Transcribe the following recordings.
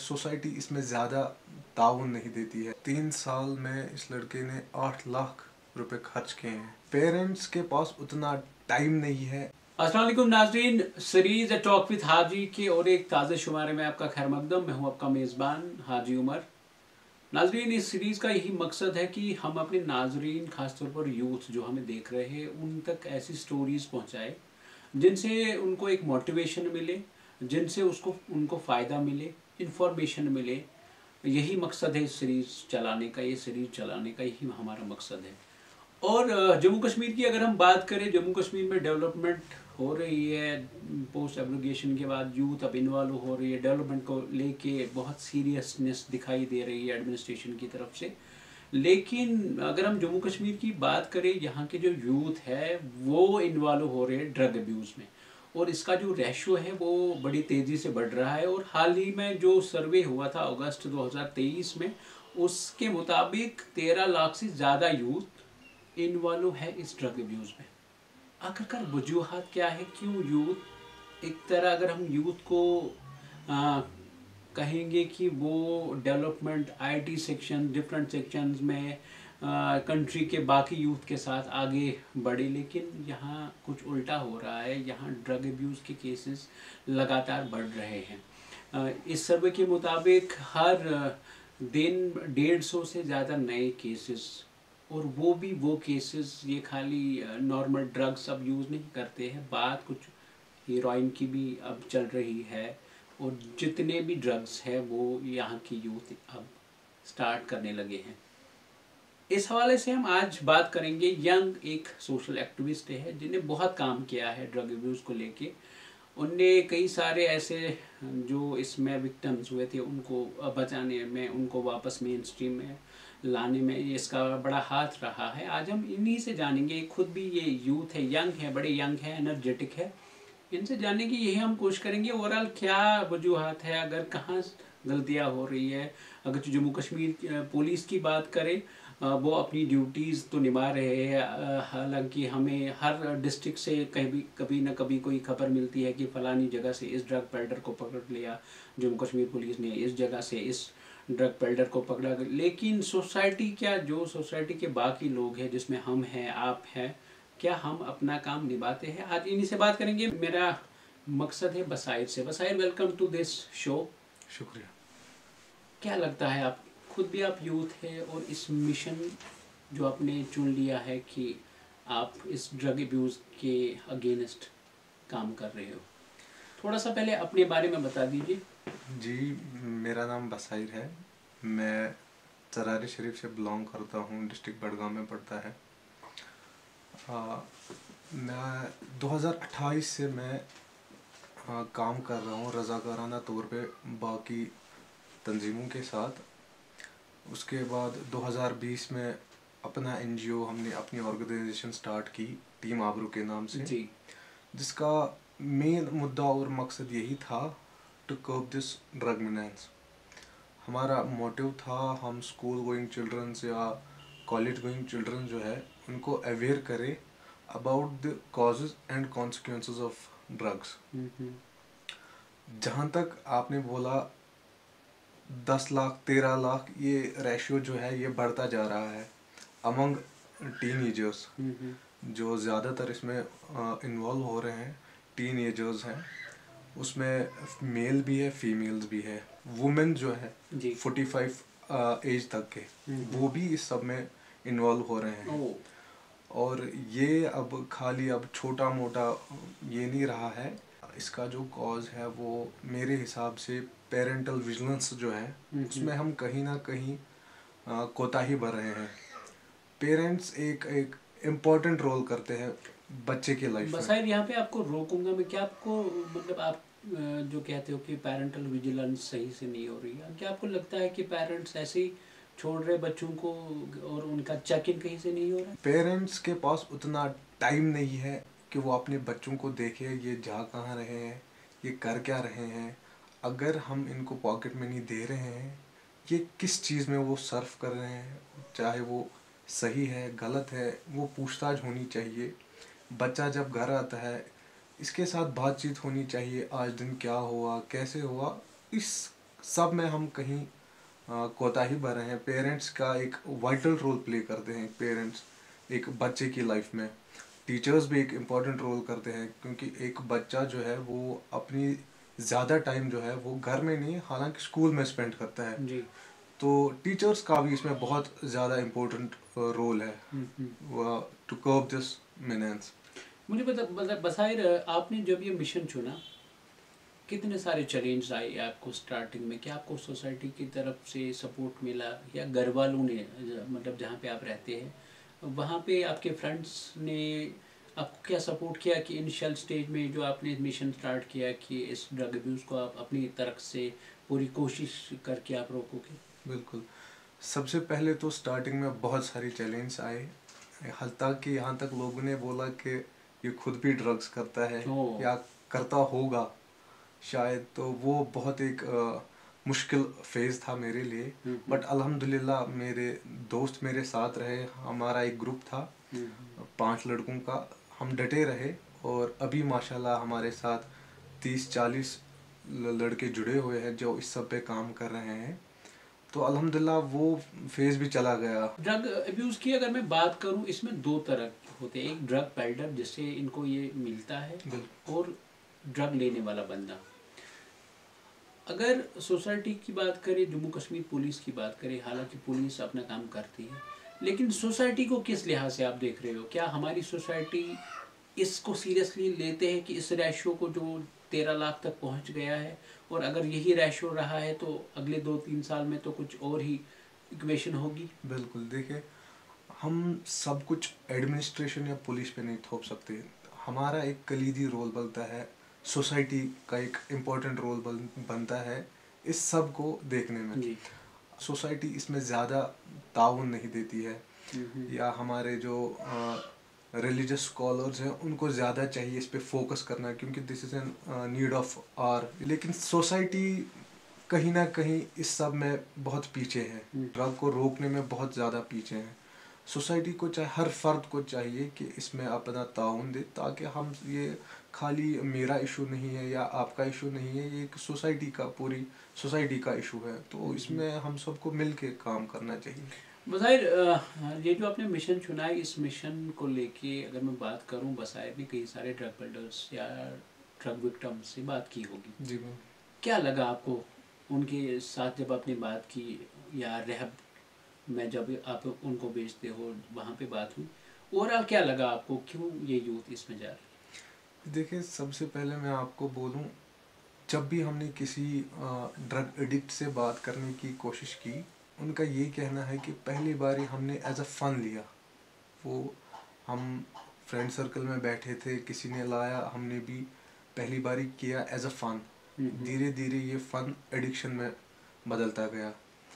Society इसमें ज़्यादा ताउन नहीं देती है। 3 साल में इस लड़के ने 8 लाख रुपए खर्च किए हैं। पेरेंट्स के पास उतना टाइम नहीं है। अस्सलाम वालेकुम नाज़रीन, series a talk with Haji के और एक ताज़े शुमारे में आपका खैर मकदम। मैं हूं आपका मेज़बान हाजी उमर। नाज़रीन, इस सीरीज़ का यही मकसद है कि हम अपने नाज़रीन, ख़ासतौर पर यूथ जो हमें देख रहे हैं, उन तक ऐसी स्टोरीज़ पहुंचाए जिनसे उनको एक मोटिवेशन मिले, जिनसे उनको फ़ायदा मिले, इंफॉर्मेशन मिले। यही मकसद है इस सीरीज़ चलाने का, ये सीरीज़ चलाने का यही हमारा मकसद है। और जम्मू कश्मीर की अगर हम बात करें, जम्मू कश्मीर में डेवलपमेंट हो रही है। पोस्ट एब्रोगेशन के बाद यूथ अब इन्वॉल्व हो रही है। डेवलपमेंट को लेके बहुत सीरियसनेस दिखाई दे रही है एडमिनिस्ट्रेशन की तरफ से। लेकिन अगर हम जम्मू कश्मीर की बात करें, यहाँ के जो यूथ है वो इन्वॉल्व हो रहे हैं ड्रग अब्यूज़ में, और इसका जो रेशो है वो बड़ी तेज़ी से बढ़ रहा है। और हाल ही में जो सर्वे हुआ था अगस्त 2023 में, उसके मुताबिक 13 लाख से ज़्यादा यूथ इन्वॉल्व है इस ड्रग अब्यूज़ में। आखिरकार वजूहात क्या है, क्यों यूथ, एक तरह अगर हम यूथ को आ, कहेंगे कि वो development IT section, different sections में कंट्री के बाकी यूथ के साथ आगे बढ़े, लेकिन यहाँ कुछ उल्टा हो रहा है। यहाँ ड्रग अब्यूज़ के केसेस लगातार बढ़ रहे हैं। इस सर्वे के मुताबिक हर दिन 150 से ज़्यादा नए केसेस, और वो केसेस ये खाली नॉर्मल ड्रग्स अब यूज़ नहीं करते हैं, बात कुछ हीरोइन की भी अब चल रही है। और जितने भी ड्रग्स हैं वो यहाँ की यूथ अब स्टार्ट करने लगे हैं। इस हवाले से हम आज बात करेंगे। यंग एक सोशल एक्टिविस्ट है जिन्हें बहुत काम किया है ड्रग अब्यूज़ को लेके। उनने कई सारे ऐसे जो इसमें विक्टिम्स हुए थे उनको बचाने में, उनको वापस मेन स्ट्रीम में लाने में इसका बड़ा हाथ रहा है। आज हम इन्हीं से जानेंगे। खुद भी ये यूथ है, यंग है, बड़े यंग है, एनर्जेटिक है। इनसे जानने की यही हम कोशिश करेंगे ओवरऑल क्या वजूहात है, अगर कहाँ गलतियाँ हो रही है। अगर जम्मू कश्मीर पुलिस की बात करें, वो अपनी ड्यूटीज़ तो निभा रहे हैं। हालांकि हमें हर डिस्ट्रिक्ट से कभी ना कभी कोई खबर मिलती है कि फ़लानी जगह से इस ड्रग पेडलर को पकड़ लिया, जम्मू कश्मीर पुलिस ने इस जगह से इस ड्रग पेडलर को पकड़ा। लेकिन सोसाइटी, क्या जो सोसाइटी के बाकी लोग हैं जिसमें हम हैं, आप हैं, क्या हम अपना काम निभाते हैं? आज इन्हीं से बात करेंगे। मेरा मकसद है बसाइर से। Basair, welcome to this show. शुक्रिया। क्या लगता है, आप खुद भी आप यूथ है और इस मिशन जो आपने चुन लिया है कि आप इस ड्रग अब्यूज़ के अगेंस्ट काम कर रहे हो, थोड़ा सा पहले अपने बारे में बता दीजिए। जी, मेरा नाम बसाइर है। मैं चरारी शरीफ से बिलोंग करता हूँ, डिस्ट्रिक्ट बडगाम में पड़ता है। मैं 2028 से मैं काम कर रहा हूँ रज़ाकाराना तौर पे बाकी तंजीमों के साथ। उसके बाद 2020 में अपना एनजीओ, हमने अपनी ऑर्गेनाइजेशन स्टार्ट की टीम आबरू के नाम से जी, जिसका मेन मुद्दा और मकसद यही था to curb this drug menace. हमारा मोटिव था हम स्कूल गोइंग चिल्ड्रंस या कॉलेज गोइंग चिल्ड्रन जो है उनको अवेयर करें about the causes and consequences of drugs. जहाँ तक आपने बोला 10 लाख 13 लाख, ये रेशियो जो है ये बढ़ता जा रहा है अमंग टीनएजर्स। जो ज़्यादातर इसमें इन्वॉल्व हो रहे हैं टीनएजर्स हैं, उसमें मेल भी है, फीमेल्स भी है। वुमेन जो है 45 एज तक के, वो भी इस सब में इन्वॉल्व हो रहे हैं। और ये अब खाली अब छोटा मोटा ये नहीं रहा है। इसका जो कॉज है वो मेरे हिसाब से पेरेंटल विजिलेंस जो है उसमें हम कहीं ना कहीं कोताही बर रहे हैं। पेरेंट्स एक इम्पोर्टेंट रोल करते हैं बच्चे की लाइफ में। बसाइर, यहाँ पे आपको रोकूंगा मैं। क्या आपको, मतलब आप जो कहते हो कि पेरेंटल विजिलेंस सही से नहीं हो रही है, क्या आपको लगता है कि पेरेंट्स ऐसे ही छोड़ रहे बच्चों को और उनका चेक इन कहीं से नहीं हो रहा है? पेरेंट्स के पास उतना टाइम नहीं है कि वो अपने बच्चों को देखे ये जा कहाँ रहे हैं, ये कर क्या रहे हैं। अगर हम इनको पॉकेट मनी दे रहे हैं, ये किस चीज़ में वो सर्व कर रहे हैं, चाहे वो सही है गलत है, वो पूछताछ होनी चाहिए। बच्चा जब घर आता है इसके साथ बातचीत होनी चाहिए, आज दिन क्या हुआ, कैसे हुआ। इस सब में हम कहीं कोताही बर रहे हैं। पेरेंट्स का एक वाइटल रोल प्ले करते हैं पेरेंट्स एक बच्चे की लाइफ में। टीचर्स भी एक इम्पॉर्टेंट रोल करते हैं, क्योंकि एक बच्चा जो है वो अपनी ज़्यादा टाइम जो है वो घर में नहीं, हालांकि स्कूल में स्पेंड करता है। जी। तो टीचर्स का भी इसमें बहुत ज़्यादा इम्पोर्टेंट रोल है टू कर्ब दिस मीनेंस। मुझे बता बसायर, आपने जब ये मिशन चुना, कितने सारे चैलेंज आए आपको स्टार्टिंग में? क्या आपको सोसाइटी की तरफ से सपोर्ट मिला, या घर वालों ने, मतलब जहाँ पे आप रहते हैं वहाँ पे आपके फ्रेंड्स ने आपको क्या सपोर्ट किया कि इनिशियल स्टेज में जो आपने मिशन स्टार्ट किया कि इस ड्रग अब्यूज़ को आप अपनी तरफ से पूरी कोशिश करके आप रोकोगे? बिल्कुल। सबसे पहले तो स्टार्टिंग में बहुत सारी चैलेंज आए, हत्ता कि यहाँ तक लोगों ने बोला कि ये खुद भी ड्रग्स करता है ओह। या करता होगा शायद। तो वो बहुत एक मुश्किल फेज़ था मेरे लिए। बट अल्हम्दुलिल्लाह मेरे दोस्त मेरे साथ रहे। हमारा एक ग्रुप था 5 लड़कों का, हम डटे रहे। और अभी माशाल्लाह हमारे साथ 30-40 लड़के जुड़े हुए हैं जो इस सब पे काम कर रहे हैं। तो अल्हम्दुलिल्लाह वो फेज़ भी चला गया। ड्रग अब्यूज़ की अगर मैं बात करूं, इसमें दो तरह होते हैं, एक ड्रग पेडलर जिससे इनको ये मिलता है, और ड्रग लेने वाला बंदा। अगर सोसाइटी की बात करें, जम्मू कश्मीर पुलिस की बात करें, हालांकि पुलिस अपना काम करती है, लेकिन सोसाइटी को किस लिहाज से आप देख रहे हो? क्या हमारी सोसाइटी इसको सीरियसली लेते हैं कि इस रेशो को जो 13 लाख तक पहुंच गया है, और अगर यही रेशो रहा है तो अगले 2-3 साल में तो कुछ और ही इक्वेशन होगी? बिल्कुल। देखिए, हम सब कुछ एडमिनिस्ट्रेशन या पुलिस पे नहीं थोप सकते। हमारा एक कलीदी रोल बनता है, सोसाइटी का एक इम्पोर्टेंट रोल बनता है इस सब को देखने में। जी। सोसाइटी इसमें ज़्यादा ताउन नहीं देती है, या हमारे जो रिलीजियस स्कॉलर्स हैं उनको ज़्यादा चाहिए इस पे फोकस करना, क्योंकि this is an need of hour. लेकिन सोसाइटी कहीं ना कहीं इस सब में बहुत पीछे है, ड्रग को रोकने में बहुत ज़्यादा पीछे है। सोसाइटी को चाहे हर फर्द को चाहिए कि इसमें अपना ताउन दे, ताकि हम ये खाली मेरा इशू नहीं है या आपका इशू नहीं है, ये एक सोसाइटी का, पूरी सोसाइटी का इशू है। तो इसमें हम सबको मिल के काम करना चाहिए। बज़ाहिर ये जो आपने मिशन चुना है, इस मिशन को लेके अगर मैं बात करूं, बज़ाहिर ने कई सारे ड्रग पेडलर्स या ड्रग विक्टिम्स से बात की होगी। जी मैम। क्या लगा आपको उनके साथ जब आपने बात की, या रहब में जब आप उनको बेचते हो वहाँ पे बात हुई? ओवरऑल क्या लगा आपको, क्यों ये यूथ इसमें जा रही देखिए, सबसे पहले मैं आपको बोलूं, जब भी हमने किसी ड्रग एडिक्ट से बात करने की कोशिश की, उनका ये कहना है कि पहली बार ही हमने एज अ फ़न लिया। वो हम फ्रेंड सर्कल में बैठे थे, किसी ने लाया, हमने भी पहली बार ही किया एज अ फ़न। धीरे धीरे ये फ़न एडिक्शन में बदलता गया।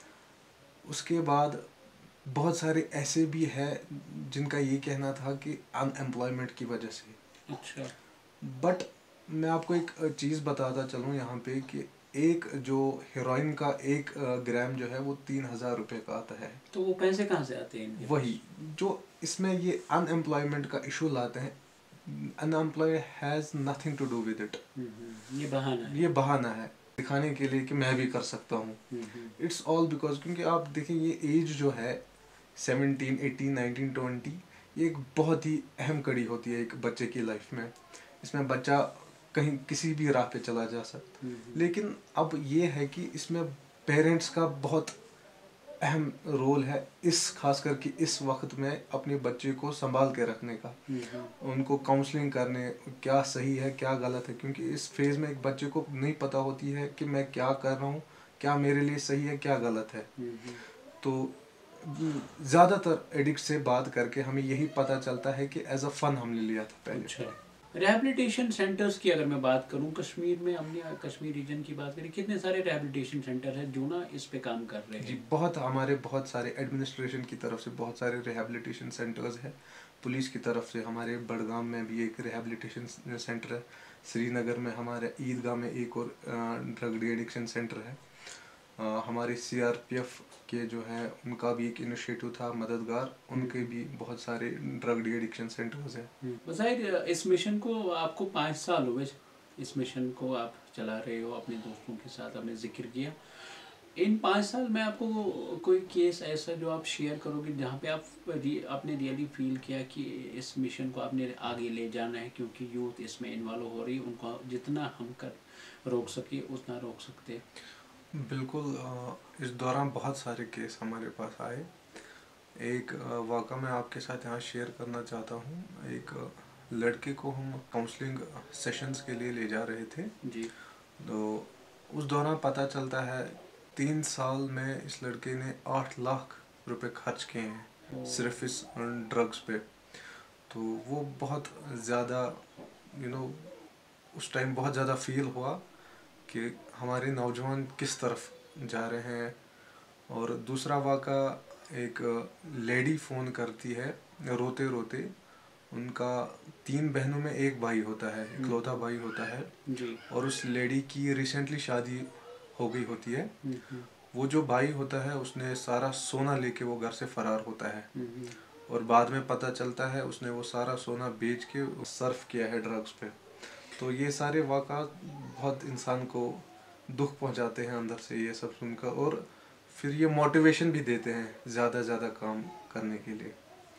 उसके बाद बहुत सारे ऐसे भी हैं जिनका ये कहना था कि अनएम्प्लॉयमेंट की वजह से। अच्छा। बट मैं आपको एक चीज़ बताता चलूँ यहाँ पे कि एक जो हेरोइन का 1 ग्राम जो है वो 3,000 रुपये का आता है। तो वो पैसे कहाँ से आते हैं इनके पास? वही जो इसमें ये अनएम्प्लॉयमेंट का इशू लाते हैं, unemploy has nothing to do with it. ये बहाना है। ये बहाना है दिखाने के लिए कि मैं भी कर सकता हूँ। इट्स ऑल बिकॉज, क्योंकि आप देखिए ये एज जो है 17, 18, 19, 20, ये एक बहुत ही अहम कड़ी होती है एक बच्चे की लाइफ में। इसमें बच्चा कहीं किसी भी राह पे चला जा सकता। लेकिन अब ये है कि इसमें पेरेंट्स का बहुत अहम रोल है, इस खास करके इस वक्त में अपने बच्चे को संभाल के रखने का, उनको काउंसलिंग करने, क्या सही है क्या गलत है। क्योंकि इस फेज़ में एक बच्चे को नहीं पता होती है कि मैं क्या कर रहा हूँ, क्या मेरे लिए सही है क्या गलत है। तो ज़्यादातर एडिक्ट से बात करके हमें यही पता चलता है कि एज अ फन हमने लिया था पहले। अच्छा। रिहैबिलिटेशन सेंटर्स की अगर मैं बात करूं, कश्मीर में हमने कश्मीर रीजन की बात करी, कितने सारे रिहैबिलिटेशन सेंटर हैं जो ना इस पे काम कर रहे हैं? जी, हमारे बहुत सारे एडमिनिस्ट्रेशन की तरफ से बहुत सारे रिहैबिलिटेशन सेंटर्स हैं। पुलिस की तरफ से हमारे बड़गाम में भी एक रिहैबिलिटेशन सेंटर है। श्रीनगर में हमारे ईदगाह में एक और ड्रग डी एडिक्शन सेंटर है। हमारे CRPF के जो है उनका भी एक इनिशिएटिव था मददगार, उनके भी बहुत सारे ड्रग डी एडिक्शन सेंटर्स हैं। बज़ाहिर इस मिशन को आपको 5 साल हुए, इस मिशन को आप चला रहे हो अपने दोस्तों के साथ, आपने जिक्र किया। इन 5 साल में आपको कोई केस ऐसा जो आप शेयर करोगे जहाँ पे आपने रियली फील किया कि इस मिशन को आपने आगे ले जाना है, क्योंकि यूथ इसमें इन्वॉल्व हो रही है, उनको जितना हम कर रोक सके उतना रोक सकते हैं? बिल्कुल। इस दौरान बहुत सारे केस हमारे पास आए। एक वाक़ा मैं आपके साथ यहाँ शेयर करना चाहता हूँ। एक लड़के को हम काउंसलिंग सेशंस के लिए ले जा रहे थे। जी। तो उस दौरान पता चलता है 3 साल में इस लड़के ने 8 लाख रुपए खर्च किए हैं सिर्फ इस ड्रग्स पे। तो वो बहुत ज़्यादा उस टाइम बहुत ज़्यादा फील हुआ कि हमारे नौजवान किस तरफ जा रहे हैं। और दूसरा वाक़ा, एक लेडी फ़ोन करती है रोते रोते। उनका 3 बहनों में एक भाई होता है, इकलौता भाई होता है। जी। और उस लेडी की रिसेंटली शादी हो गई होती है। वो जो भाई होता है उसने सारा सोना लेके वो घर से फरार होता है। और बाद में पता चलता है उसने वो सारा सोना बेच के सर्फ किया है ड्रग्स पे। तो ये सारे वाक़ात बहुत इंसान को दुख पहुंचाते हैं अंदर से ये सब सुनकर, और फिर ये मोटिवेशन भी देते हैं ज़्यादा काम करने के लिए।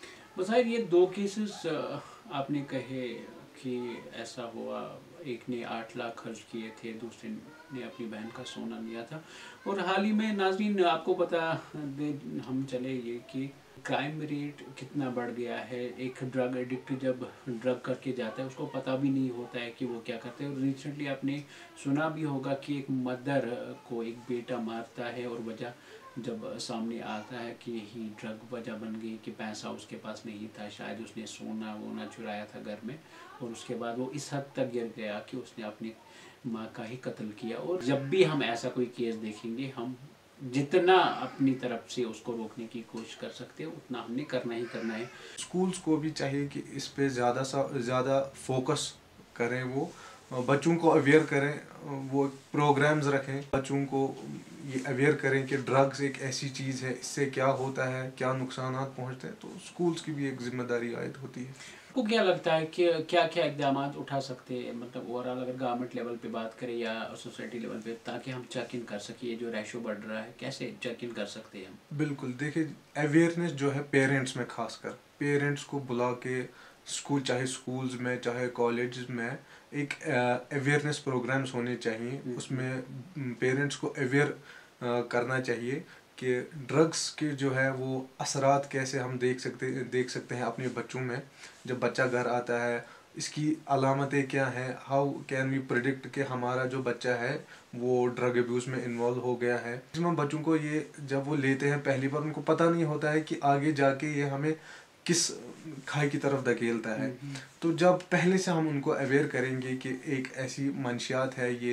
बस ये 2 केसेस आपने कहे कि ऐसा हुआ, एक ने 8 लाख खर्च किए थे, दूसरे ने अपनी बहन का सोना लिया था। और हाल ही में नाज़रीन आपको पता दे हम चले ये कि क्राइम रेट कितना बढ़ गया है। एक ड्रग एडिक्ट जब ड्रग करके जाता है उसको पता भी नहीं होता है कि वो क्या करते हैं। और रिसेंटली आपने सुना भी होगा कि एक मदर को एक बेटा मारता है और वजह जब सामने आता है कि यही ड्रग वजह बन गई कि पैसा उसके पास नहीं था, शायद उसने सोना वोना चुराया था घर में, और उसके बाद वो इस हद तक गिर गया कि उसने अपनी माँ का ही कत्ल किया। और जब भी हम ऐसा कोई केस देखेंगे हम जितना अपनी तरफ से उसको रोकने की कोशिश कर सकते हैं उतना हमने करना ही करना है। स्कूल्स को भी चाहिए कि इस पे ज़्यादा फोकस करें, वो बच्चों को अवेयर करें, वो प्रोग्राम्स रखें, बच्चों को ये अवेयर करें कि ड्रग्स एक ऐसी चीज़ है, इससे क्या होता है, क्या नुकसान पहुंचते हैं। तो स्कूल्स की भी एक जिम्मेदारी आयद होती है। आपको क्या लगता है कि क्या क्या इकदाम उठा सकते हैं, मतलब ओवरऑल अगर गवर्नमेंट लेवल पे बात करें या सोसाइटी लेवल पे, ताकि हम चेक इन कर सके जो रेशो बढ़ रहा है, कैसे चेक इन कर सकते हैं हम? बिल्कुल, देखिए अवेयरनेस जो है पेरेंट्स में, खासकर पेरेंट्स को बुला के स्कूल, चाहे स्कूल्स में चाहे कॉलेज में, एक अवेयरनेस प्रोग्राम्स होने चाहिए। उसमें पेरेंट्स को अवेयर करना चाहिए कि ड्रग्स के जो है वो असरात कैसे हम देख सकते हैं अपने बच्चों में। जब बच्चा घर आता है, इसकी अलामतें क्या हैं, हाउ कैन वी प्रिडिक्ट कि हमारा जो बच्चा है वो ड्रग अब्यूज़ में इन्वॉल्व हो गया है। मैक्सिमम बच्चों को ये जब वो लेते हैं पहली बार, उनको पता नहीं होता है कि आगे जाके ये हमें किस खाई की तरफ धकेलता है। तो जब पहले से हम उनको अवेयर करेंगे कि एक ऐसी मंशियात है, ये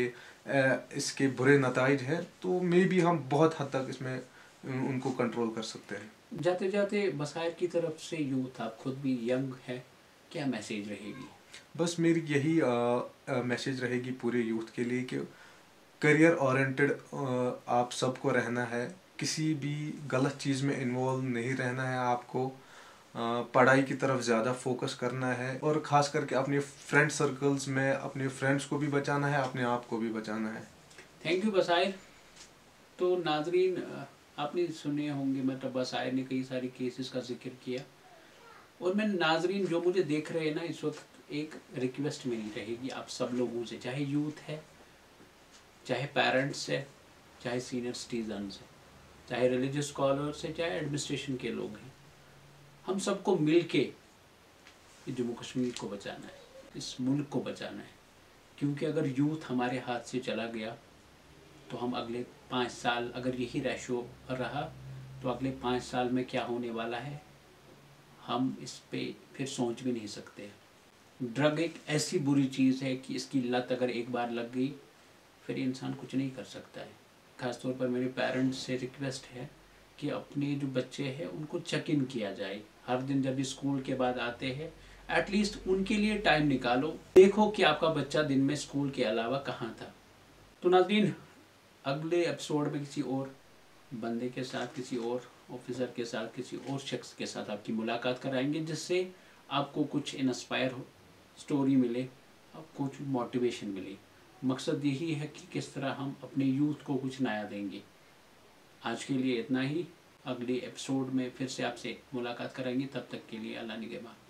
इसके बुरे नताइज हैं, तो मे बी हम बहुत हद तक इसमें उनको कंट्रोल कर सकते हैं। जाते जाते बसायर की तरफ से यूथ, आप खुद भी यंग है, क्या मैसेज रहेगी? बस मेरी यही मैसेज रहेगी पूरे यूथ के लिए कि करियर ओरिएंटेड आप सबको रहना है, किसी भी गलत चीज़ में इन्वॉल्व नहीं रहना है आपको। पढ़ाई की तरफ ज़्यादा फोकस करना है, और ख़ास करके अपने फ्रेंड सर्कल्स में अपने फ्रेंड्स को भी बचाना है, अपने आप को भी बचाना है। Thank you Basir. तो नाजरीन आपने सुने होंगे, मतलब बसायर ने कई सारी केसेस का जिक्र किया, और मैं नाजरीन जो मुझे देख रहे हैं ना इस वक्त, एक रिक्वेस्ट मेरी रहेगी आप सब लोगों से, चाहे यूथ है, चाहे पेरेंट्स है, चाहे सीनियर सिटीजन्स है, चाहे रिलीजियस स्कॉलर्स है, चाहे एडमिनिस्ट्रेशन के लोग हैं, हम सबको मिल के जम्मू कश्मीर को बचाना है, इस मुल्क को बचाना है। क्योंकि अगर यूथ हमारे हाथ से चला गया तो हम अगले 5 साल, अगर यही रेशो रहा तो अगले 5 साल में क्या होने वाला है हम इस पे फिर सोच भी नहीं सकते। ड्रग एक ऐसी बुरी चीज़ है कि इसकी लत अगर एक बार लग गई फिर इंसान कुछ नहीं कर सकता है। ख़ासतौर पर मेरे पेरेंट्स से रिक्वेस्ट है कि अपने जो बच्चे हैं उनको चेक इन किया जाए हर दिन, जब भी स्कूल के बाद आते हैं एटलीस्ट उनके लिए टाइम निकालो, देखो कि आपका बच्चा दिन में स्कूल के अलावा कहाँ था। तो नाज़रीन अगले एपिसोड में किसी और बंदे के साथ, किसी और ऑफिसर के साथ, किसी और शख्स के साथ आपकी मुलाकात कराएंगे, जिससे आपको कुछ इंस्पायर स्टोरी मिले, आपको कुछ मोटिवेशन मिले। मकसद यही है कि किस तरह हम अपने यूथ को कुछ नया देंगे। आज के लिए इतना ही। अगले एपिसोड में फिर से आपसे मुलाकात कराएंगे, तब तक के लिए अल्लाह निगहबान।